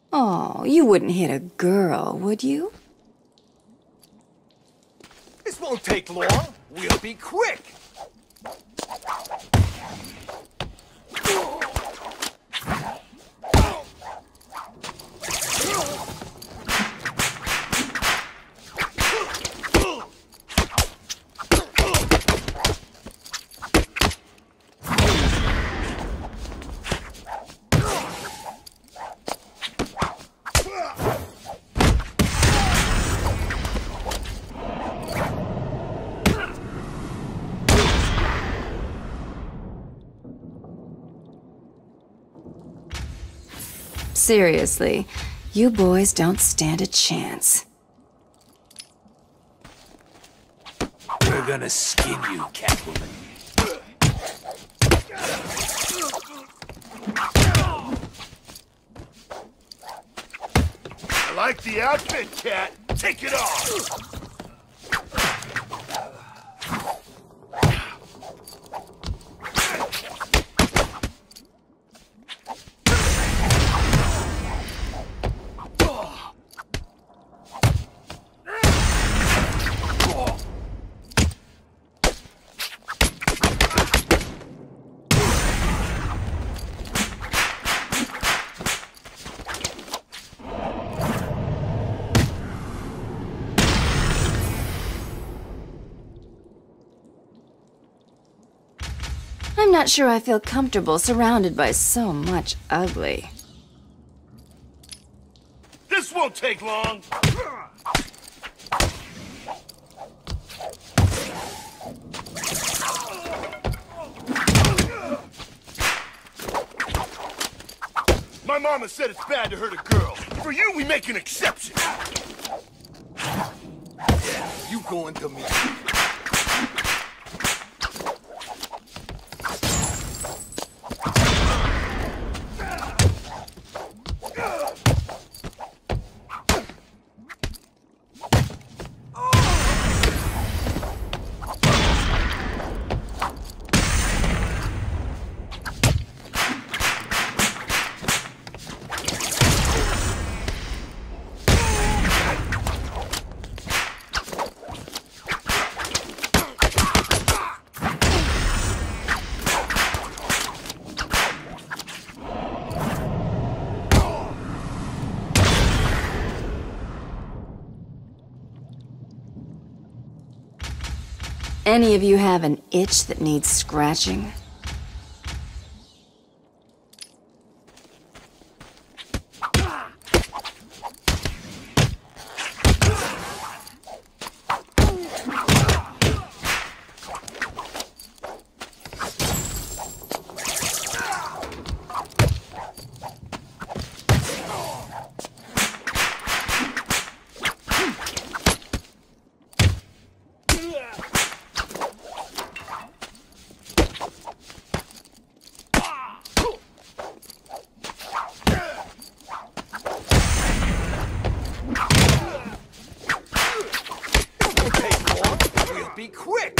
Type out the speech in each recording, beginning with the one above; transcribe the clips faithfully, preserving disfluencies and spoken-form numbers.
Oh, you wouldn't hit a girl, would you? This won't take long. We'll be quick. Seriously, you boys don't stand a chance. We're gonna skin you, Catwoman. I like the outfit, Cat. Take it off. I'm not sure I feel comfortable surrounded by so much ugly. This won't take long. My mama said it's bad to hurt a girl. For you, we make an exception. Yeah, you going to me. Any of you have an itch that needs scratching? Be quick!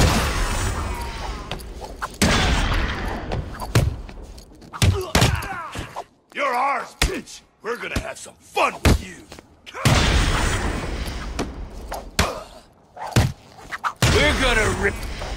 You're ours, bitch! We're gonna have some fun with you! We're gonna rip...